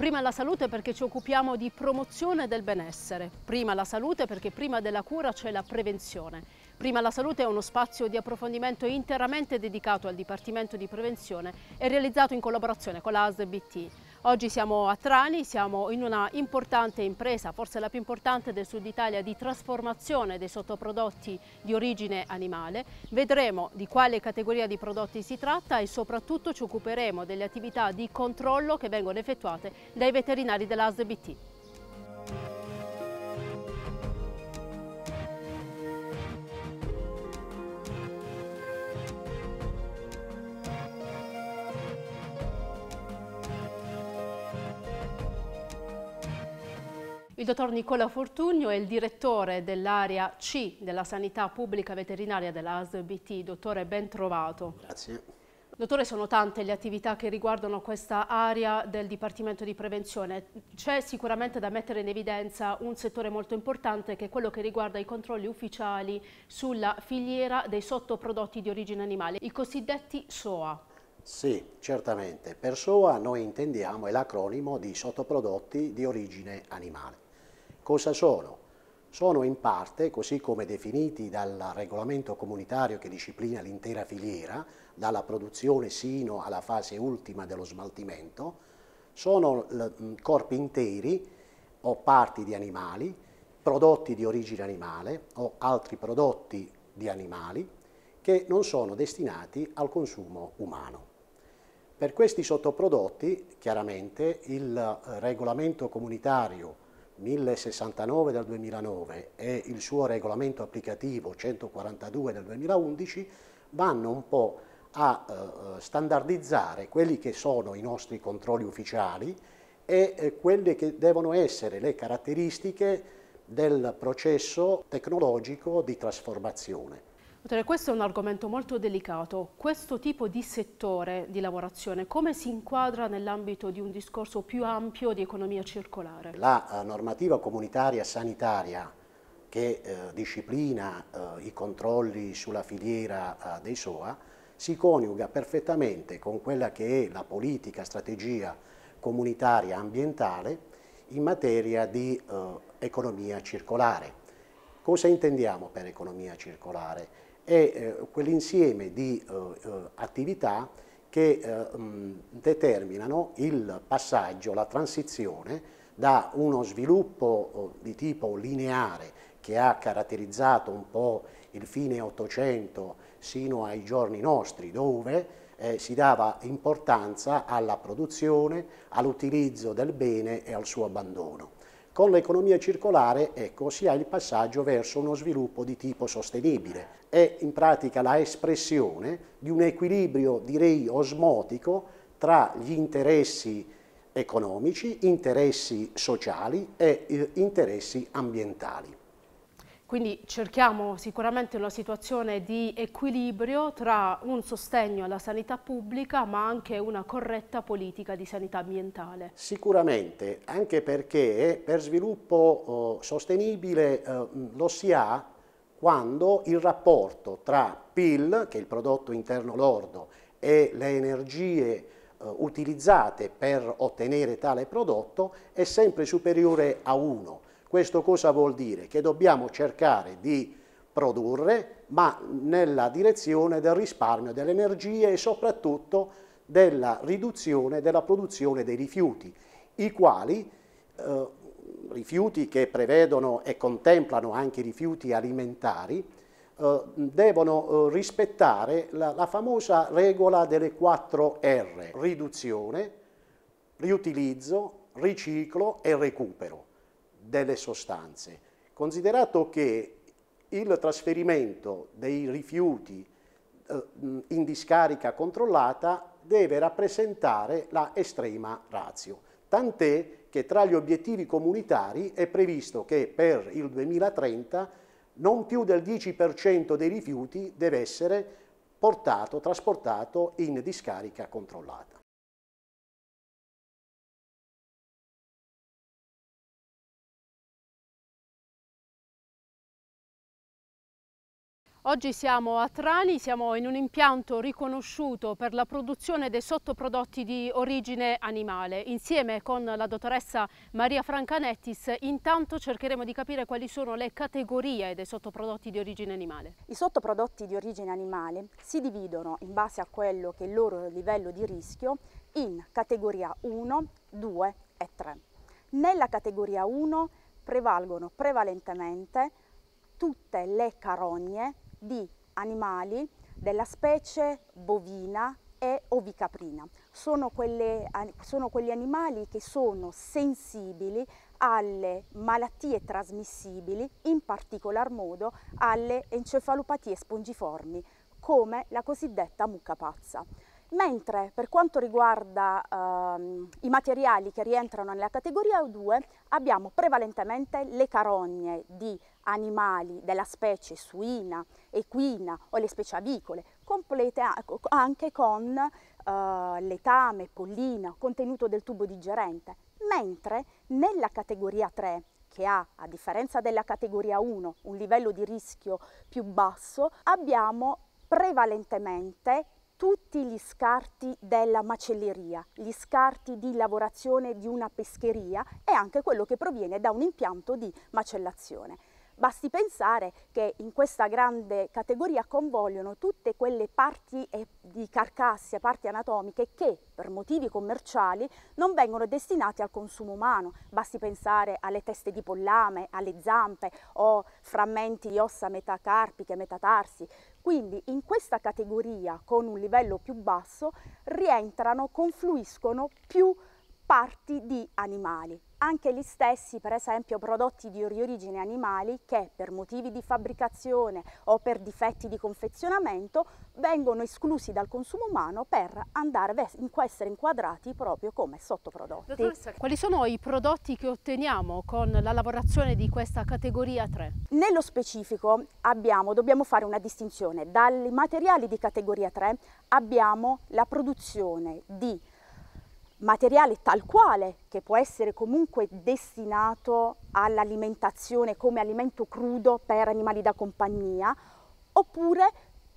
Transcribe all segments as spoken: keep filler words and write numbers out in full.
Prima la salute perché ci occupiamo di promozione del benessere. Prima la salute perché prima della cura c'è la prevenzione. Prima la salute è uno spazio di approfondimento interamente dedicato al Dipartimento di Prevenzione e realizzato in collaborazione con l'A S B T. Oggi siamo a Trani, siamo in una importante impresa, forse la più importante del Sud Italia, di trasformazione dei sottoprodotti di origine animale. Vedremo di quale categoria di prodotti si tratta e soprattutto ci occuperemo delle attività di controllo che vengono effettuate dai veterinari dell'A S B T. Il dottor Nicola Fortugno è il direttore dell'area C della sanità pubblica veterinaria dell'A S B T. Dottore, ben trovato. Grazie. Dottore, sono tante le attività che riguardano questa area del Dipartimento di Prevenzione. C'è sicuramente da mettere in evidenza un settore molto importante che è quello che riguarda i controlli ufficiali sulla filiera dei sottoprodotti di origine animale, i cosiddetti S O A. Sì, certamente. Per S O A noi intendiamo è l'acronimo di sottoprodotti di origine animale. Cosa sono? Sono in parte, così come definiti dal regolamento comunitario che disciplina l'intera filiera, dalla produzione sino alla fase ultima dello smaltimento, sono corpi interi o parti di animali, prodotti di origine animale o altri prodotti di animali che non sono destinati al consumo umano. Per questi sottoprodotti, chiaramente, il regolamento comunitario mille sessantanove del duemilanove e il suo regolamento applicativo centoquarantadue del duemilaundici vanno un po' a eh, standardizzare quelli che sono i nostri controlli ufficiali e eh, quelle che devono essere le caratteristiche del processo tecnologico di trasformazione. Dottore, questo è un argomento molto delicato. Questo tipo di settore di lavorazione come si inquadra nell'ambito di un discorso più ampio di economia circolare? La uh, normativa comunitaria sanitaria che uh, disciplina uh, i controlli sulla filiera uh, dei S O A si coniuga perfettamente con quella che è la politica, strategia comunitaria ambientale in materia di uh, economia circolare. Cosa intendiamo per economia circolare? È eh, quell'insieme di eh, eh, attività che eh, mh, determinano il passaggio, la transizione da uno sviluppo eh, di tipo lineare che ha caratterizzato un po' il fine Ottocento sino ai giorni nostri, dove eh, si dava importanza alla produzione, all'utilizzo del bene e al suo abbandono. Con l'economia circolare, ecco, si ha il passaggio verso uno sviluppo di tipo sostenibile. È in pratica la espressione di un equilibrio, direi, osmotico tra gli interessi economici, interessi sociali e eh, interessi ambientali. Quindi cerchiamo sicuramente una situazione di equilibrio tra un sostegno alla sanità pubblica ma anche una corretta politica di sanità ambientale. Sicuramente, anche perché per sviluppo eh, sostenibile eh, lo si ha quando il rapporto tra P I L, che è il prodotto interno lordo, e le energie eh, utilizzate per ottenere tale prodotto è sempre superiore a uno. Questo cosa vuol dire? Che dobbiamo cercare di produrre, ma nella direzione del risparmio delle energie e soprattutto della riduzione della produzione dei rifiuti, i quali, eh, rifiuti che prevedono e contemplano anche i rifiuti alimentari, eh, devono eh, rispettare la, la famosa regola delle quattro R, riduzione, riutilizzo, riciclo e recupero delle sostanze. Considerato che il trasferimento dei rifiuti eh, in discarica controllata deve rappresentare la estrema ratio, tant'è che tra gli obiettivi comunitari è previsto che per il duemilatrenta non più del dieci per cento dei rifiuti deve essere portato, trasportato in discarica controllata. Oggi siamo a Trani, siamo in un impianto riconosciuto per la produzione dei sottoprodotti di origine animale. Insieme con la dottoressa Maria Francanettis intanto cercheremo di capire quali sono le categorie dei sottoprodotti di origine animale. I sottoprodotti di origine animale si dividono in base a quello che è il loro livello di rischio in categoria uno, due e tre. Nella categoria uno prevalgono prevalentemente tutte le carogne di animali della specie bovina e ovicaprina. Sono, quelle, sono quegli animali che sono sensibili alle malattie trasmissibili, in particolar modo alle encefalopatie spongiformi, come la cosiddetta mucca pazza. Mentre per quanto riguarda ehm, i materiali che rientrano nella categoria due, abbiamo prevalentemente le carogne di animali della specie suina, equina o le specie avicole, complete anche con eh, letame, pollina, contenuto del tubo digerente, mentre nella categoria tre, che ha, a differenza della categoria uno, un livello di rischio più basso, abbiamo prevalentemente tutti gli scarti della macelleria, gli scarti di lavorazione di una pescheria e anche quello che proviene da un impianto di macellazione. Basti pensare che in questa grande categoria convogliono tutte quelle parti di carcasse, parti anatomiche che per motivi commerciali non vengono destinate al consumo umano. Basti pensare alle teste di pollame, alle zampe o frammenti di ossa metacarpiche, metatarsi. Quindi in questa categoria con un livello più basso rientrano, confluiscono più parti di animali. Anche gli stessi, per esempio, prodotti di origine animali che per motivi di fabbricazione o per difetti di confezionamento vengono esclusi dal consumo umano per andare a essere inquadrati proprio come sottoprodotti. Dottoressa, quali sono i prodotti che otteniamo con la lavorazione di questa categoria tre? Nello specifico abbiamo, dobbiamo fare una distinzione. Dai materiali di categoria tre abbiamo la produzione di materiale tal quale, che può essere comunque destinato all'alimentazione come alimento crudo per animali da compagnia, oppure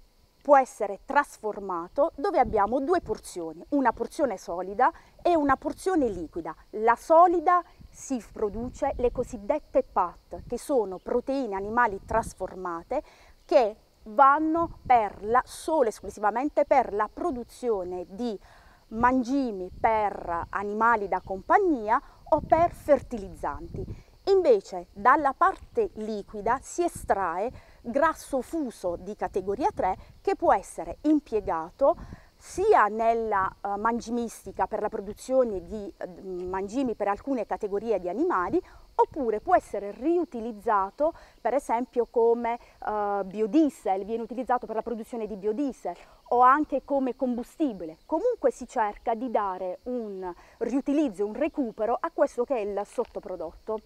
può essere trasformato, dove abbiamo due porzioni, una porzione solida e una porzione liquida. La solida si produce le cosiddette P A T, che sono proteine animali trasformate che vanno per la, solo e esclusivamente per la produzione di mangimi per animali da compagnia o per fertilizzanti. Invece dalla parte liquida si estrae grasso fuso di categoria tre che può essere impiegato sia nella uh, mangimistica per la produzione di uh, mangimi per alcune categorie di animali, oppure può essere riutilizzato per esempio come uh, biodiesel, viene utilizzato per la produzione di biodiesel o anche come combustibile. Comunque si cerca di dare un riutilizzo, un recupero a questo che è il sottoprodotto.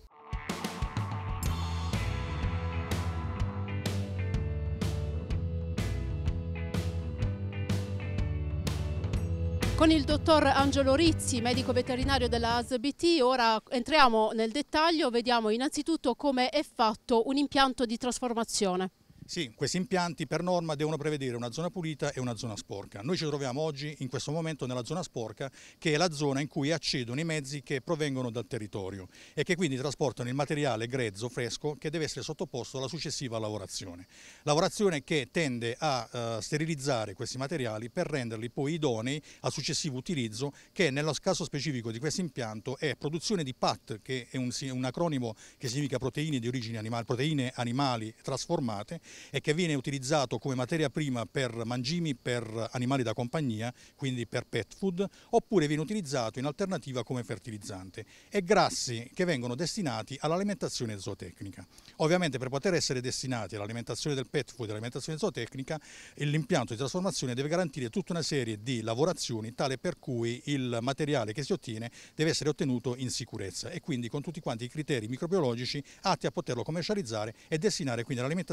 Con il dottor Angelo Rizzi, medico veterinario della A S B T, ora entriamo nel dettaglio, vediamo innanzitutto come è fatto un impianto di trasformazione. Sì, questi impianti per norma devono prevedere una zona pulita e una zona sporca. Noi ci troviamo oggi in questo momento nella zona sporca, che è la zona in cui accedono i mezzi che provengono dal territorio e che quindi trasportano il materiale grezzo, fresco, che deve essere sottoposto alla successiva lavorazione. Lavorazione che tende a uh, sterilizzare questi materiali per renderli poi idonei al successivo utilizzo, che nel caso specifico di questo impianto è produzione di P A T, che è un, un acronimo che significa proteine di origine animale, proteine animali trasformate, e che viene utilizzato come materia prima per mangimi per animali da compagnia, quindi per pet food, oppure viene utilizzato in alternativa come fertilizzante, e grassi che vengono destinati all'alimentazione zootecnica. Ovviamente per poter essere destinati all'alimentazione del pet food e all'alimentazione zootecnica, l'impianto di trasformazione deve garantire tutta una serie di lavorazioni tale per cui il materiale che si ottiene deve essere ottenuto in sicurezza e quindi con tutti quanti i criteri microbiologici atti a poterlo commercializzare e destinare quindi all'alimentazione degli animali.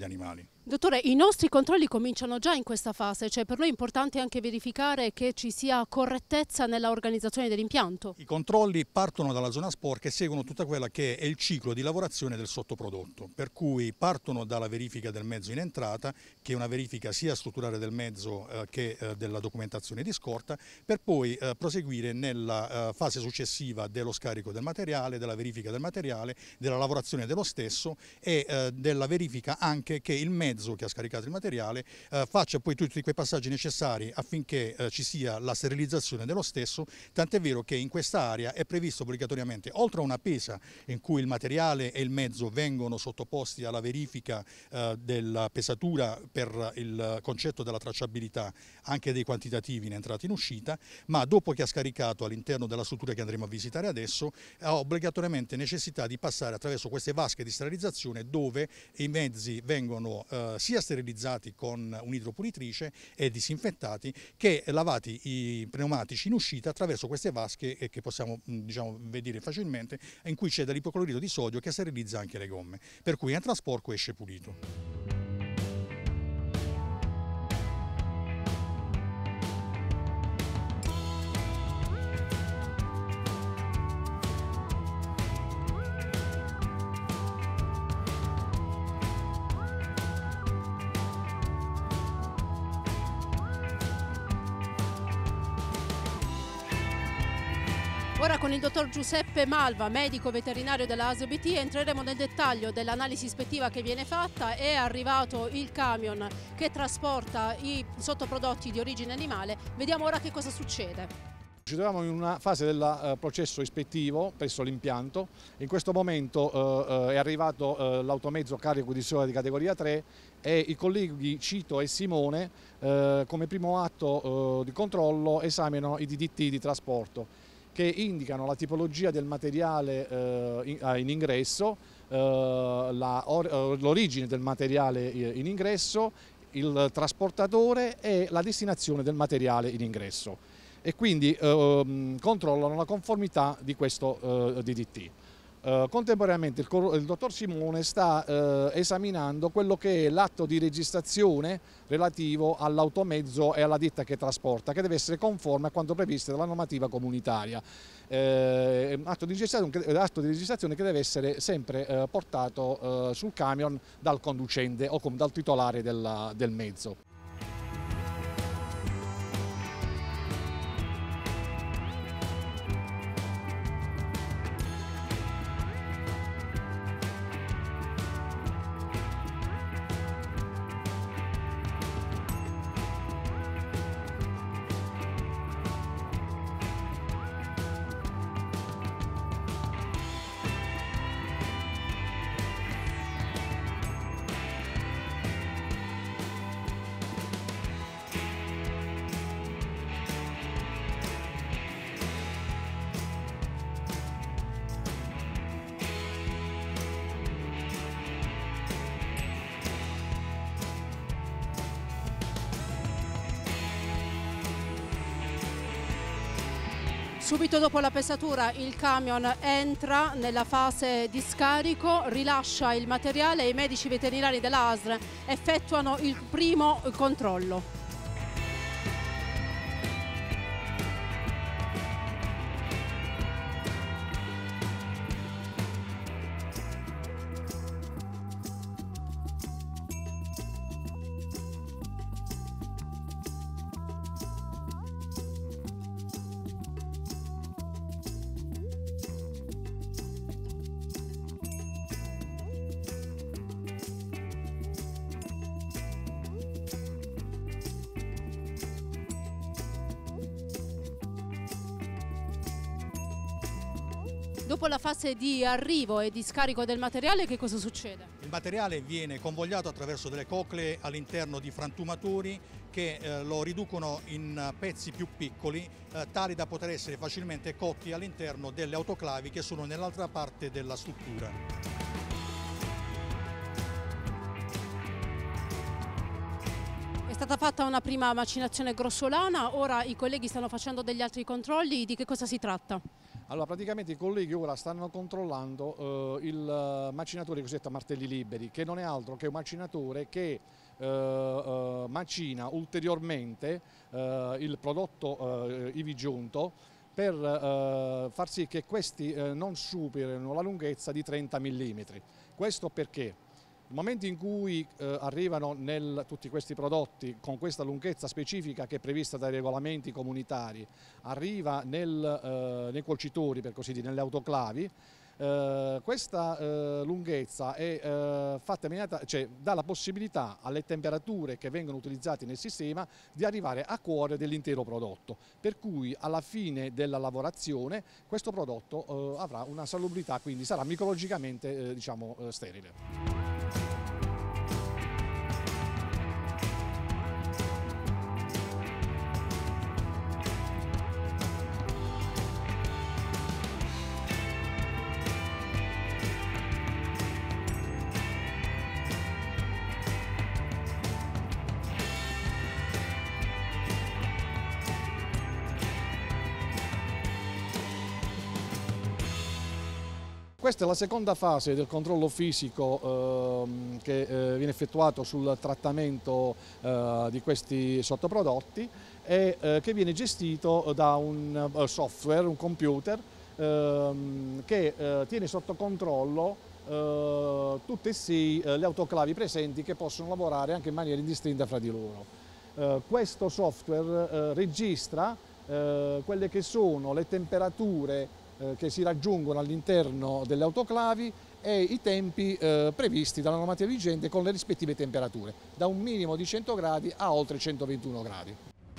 animali. Dottore, i nostri controlli cominciano già in questa fase, cioè per noi è importante anche verificare che ci sia correttezza nella organizzazione dell'impianto. I controlli partono dalla zona sporca e seguono tutta quella che è il ciclo di lavorazione del sottoprodotto, per cui partono dalla verifica del mezzo in entrata, che è una verifica sia strutturale del mezzo eh, che eh, della documentazione di scorta, per poi eh, proseguire nella eh, fase successiva dello scarico del materiale, della verifica del materiale, della lavorazione dello stesso e eh, della verifica anche che il mezzo che ha scaricato il materiale eh, faccia poi tutti quei passaggi necessari affinché eh, ci sia la sterilizzazione dello stesso, tant'è vero che in questa area è previsto obbligatoriamente, oltre a una pesa in cui il materiale e il mezzo vengono sottoposti alla verifica eh, della pesatura per il concetto della tracciabilità anche dei quantitativi in entrata e in uscita, ma dopo che ha scaricato all'interno della struttura che andremo a visitare adesso ha obbligatoriamente necessità di passare attraverso queste vasche di sterilizzazione dove i mezzi vengono eh, sia sterilizzati con un'idropulitrice e disinfettati che lavati i pneumatici in uscita attraverso queste vasche che possiamo diciamo, vedere facilmente, in cui c'è dell'ipoclorito di sodio che sterilizza anche le gomme, per cui entra sporco e esce pulito. Ora con il dottor Giuseppe Malva, medico veterinario della A S B T, entreremo nel dettaglio dell'analisi ispettiva che viene fatta. È arrivato il camion che trasporta i sottoprodotti di origine animale. Vediamo ora che cosa succede. Ci troviamo in una fase del uh, processo ispettivo presso l'impianto. In questo momento uh, uh, è arrivato uh, l'automezzo carico di soia di categoria tre e i colleghi Cito e Simone uh, come primo atto uh, di controllo esaminano i D D T di trasporto, che indicano la tipologia del materiale eh, in, in ingresso, eh, l'origine del materiale in ingresso, il trasportatore e la destinazione del materiale in ingresso e quindi eh, controllano la conformità di questo eh, D D T. Uh, contemporaneamente il, il dottor Simone sta uh, esaminando quello che è l'atto di registrazione relativo all'automezzo e alla ditta che trasporta, che deve essere conforme a quanto previsto dalla normativa comunitaria. Eh, atto, di atto di registrazione che deve essere sempre uh, portato uh, sul camion dal conducente o dal titolare del, del mezzo. Subito dopo la pesatura il camion entra nella fase di scarico, rilascia il materiale e i medici veterinari dell'A S R effettuano il primo controllo. Dopo la fase di arrivo e di scarico del materiale, che cosa succede? Il materiale viene convogliato attraverso delle coclee all'interno di frantumatori che eh, lo riducono in pezzi più piccoli, eh, tali da poter essere facilmente cotti all'interno delle autoclavi che sono nell'altra parte della struttura. È stata fatta una prima macinazione grossolana, ora i colleghi stanno facendo degli altri controlli. Di che cosa si tratta? Allora, praticamente i colleghi ora stanno controllando eh, il macinatore cosiddetto a martelli liberi, che non è altro che un macinatore che eh, eh, macina ulteriormente eh, il prodotto eh, ivi giunto per eh, far sì che questi eh, non superino la lunghezza di trenta millimetri. Questo perché? Nel momento in cui eh, arrivano nel, tutti questi prodotti con questa lunghezza specifica che è prevista dai regolamenti comunitari, arriva nel, eh, nei cuocitori, per così dire, nelle autoclavi, eh, questa eh, lunghezza è eh, fatta immediata, cioè dà la possibilità alle temperature che vengono utilizzate nel sistema di arrivare a cuore dell'intero prodotto, per cui alla fine della lavorazione questo prodotto eh, avrà una salubrità, quindi sarà microbiologicamente eh, diciamo, eh, sterile. Questa è la seconda fase del controllo fisico ehm, che eh, viene effettuato sul trattamento eh, di questi sottoprodotti e eh, che viene gestito da un uh, software, un computer ehm, che eh, tiene sotto controllo eh, tutte e sei eh, le autoclavi presenti, che possono lavorare anche in maniera indistinta fra di loro. Eh, questo software eh, registra eh, quelle che sono le temperature che si raggiungono all'interno delle autoclavi e i tempi eh, previsti dalla normativa vigente con le rispettive temperature, da un minimo di cento gradi a oltre centoventuno gradi.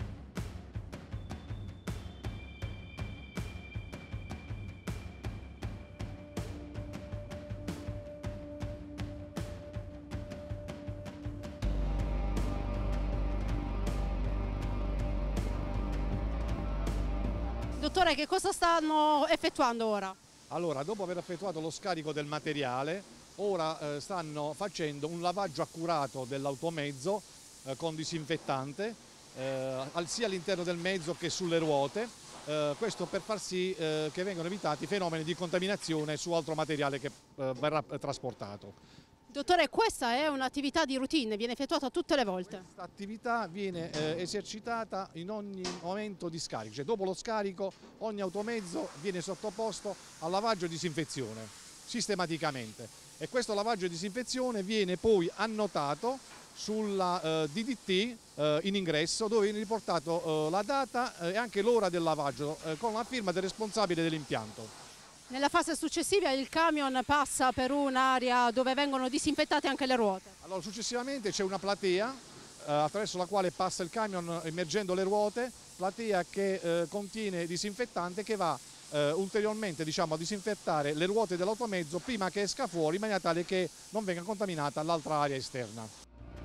Dottore, che cosa stanno effettuando ora? Allora, dopo aver effettuato lo scarico del materiale, ora eh, stanno facendo un lavaggio accurato dell'automezzo eh, con disinfettante, eh, sia all'interno del mezzo che sulle ruote, eh, questo per far sì eh, che vengano evitati fenomeni di contaminazione su altro materiale che eh, verrà trasportato. Dottore, questa è un'attività di routine, viene effettuata tutte le volte? Questa attività viene eh, esercitata in ogni momento di scarico, cioè dopo lo scarico ogni automezzo viene sottoposto al lavaggio e disinfezione sistematicamente, e questo lavaggio e disinfezione viene poi annotato sulla eh, D D T eh, in ingresso, dove viene riportato eh, la data e anche l'ora del lavaggio eh, con la firma del responsabile dell'impianto. Nella fase successiva il camion passa per un'area dove vengono disinfettate anche le ruote. Allora, successivamente c'è una platea eh, attraverso la quale passa il camion immergendo le ruote, platea che eh, contiene disinfettante che va eh, ulteriormente diciamo, a disinfettare le ruote dell'automezzo prima che esca fuori, in maniera tale che non venga contaminata l'altra area esterna.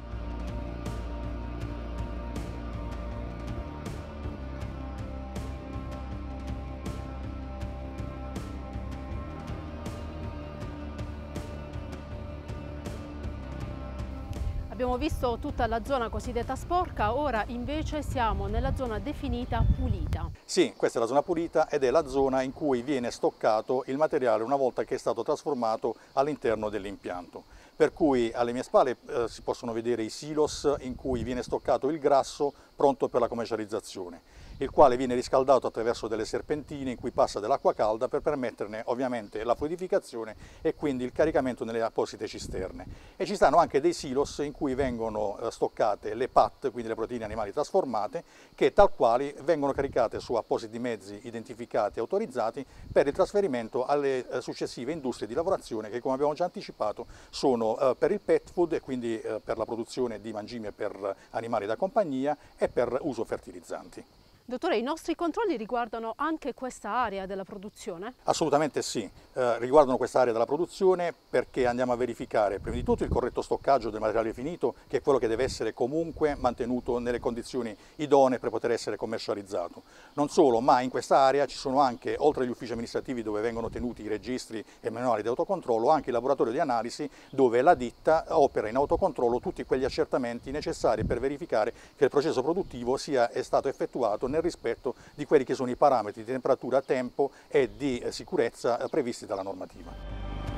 Abbiamo visto tutta la zona cosiddetta sporca, ora invece siamo nella zona definita pulita. Sì, questa è la zona pulita ed è la zona in cui viene stoccato il materiale una volta che è stato trasformato all'interno dell'impianto. Per cui alle mie spalle eh, si possono vedere i silos in cui viene stoccato il grasso pronto per la commercializzazione, il quale viene riscaldato attraverso delle serpentine in cui passa dell'acqua calda per permetterne ovviamente la fluidificazione e quindi il caricamento nelle apposite cisterne. E ci stanno anche dei silos in cui vengono stoccate le P A T, quindi le proteine animali trasformate, che tal quali vengono caricate su appositi mezzi identificati e autorizzati per il trasferimento alle successive industrie di lavorazione che, come abbiamo già anticipato, sono eh, per il pet food e quindi eh, per la produzione di mangime per animali da compagnia e per uso fertilizzanti. Dottore, i nostri controlli riguardano anche questa area della produzione? Assolutamente sì, eh, riguardano questa area della produzione perché andiamo a verificare prima di tutto il corretto stoccaggio del materiale finito, che è quello che deve essere comunque mantenuto nelle condizioni idonee per poter essere commercializzato. Non solo, ma in questa area ci sono anche, oltre agli uffici amministrativi dove vengono tenuti i registri e manuali di autocontrollo, anche il laboratorio di analisi dove la ditta opera in autocontrollo tutti quegli accertamenti necessari per verificare che il processo produttivo sia è stato effettuato nel rispetto di quelli che sono i parametri di temperatura, tempo e di sicurezza previsti dalla normativa.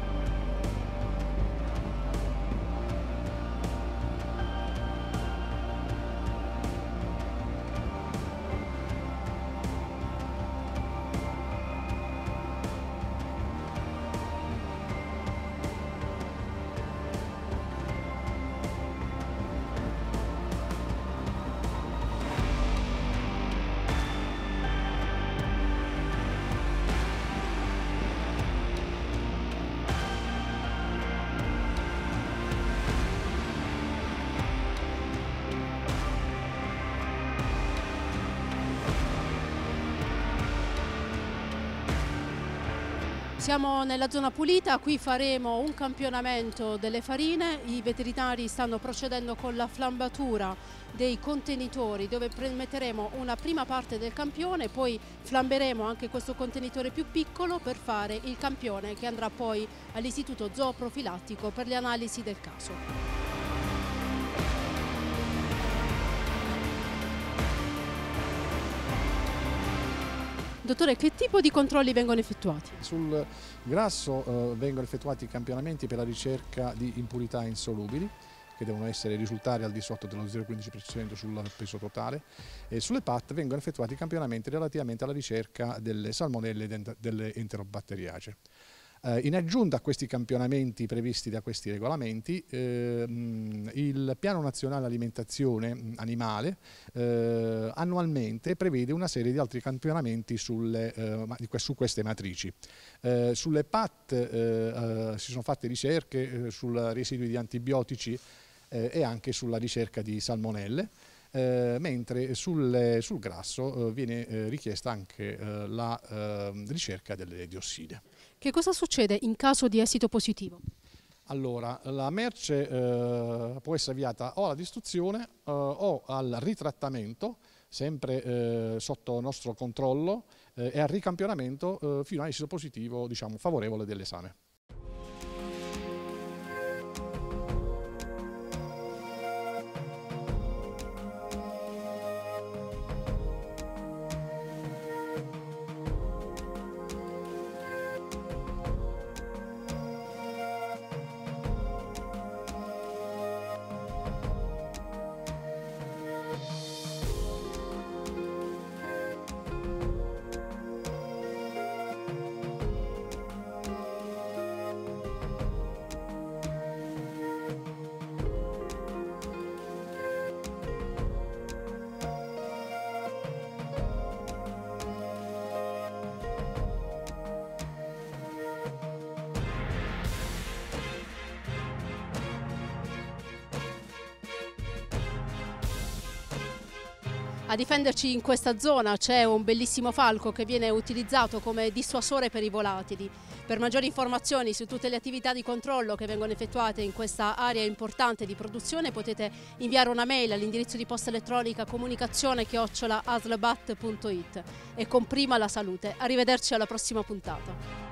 Siamo nella zona pulita, qui faremo un campionamento delle farine, i veterinari stanno procedendo con la flambatura dei contenitori dove metteremo una prima parte del campione, poi flamberemo anche questo contenitore più piccolo per fare il campione che andrà poi all'istituto zooprofilattico per le analisi del caso. Dottore, che tipo di controlli vengono effettuati? Sul grasso eh, vengono effettuati campionamenti per la ricerca di impurità insolubili, che devono essere risultare al di sotto dello zero virgola quindici per cento sul peso totale, e sulle P A T vengono effettuati campionamenti relativamente alla ricerca delle salmonelle e delle enterobatteriacee. In aggiunta a questi campionamenti previsti da questi regolamenti, eh, il Piano Nazionale Alimentazione Animale eh, annualmente prevede una serie di altri campionamenti sulle, eh, su queste matrici. Eh, sulle P A T eh, eh, si sono fatte ricerche eh, sul residui di antibiotici eh, e anche sulla ricerca di salmonelle. Eh, mentre sul, sul grasso eh, viene eh, richiesta anche eh, la eh, ricerca delle diossine. Che cosa succede in caso di esito positivo? Allora, la merce eh, può essere avviata o alla distruzione eh, o al ritrattamento, sempre eh, sotto nostro controllo, eh, e al ricampionamento eh, fino a esito positivo, diciamo, favorevole dell'esame. A difenderci in questa zona c'è un bellissimo falco che viene utilizzato come dissuasore per i volatili. Per maggiori informazioni su tutte le attività di controllo che vengono effettuate in questa area importante di produzione potete inviare una mail all'indirizzo di posta elettronica comunicazione chiocciola aslabat punto it. E con prima la salute. Arrivederci alla prossima puntata.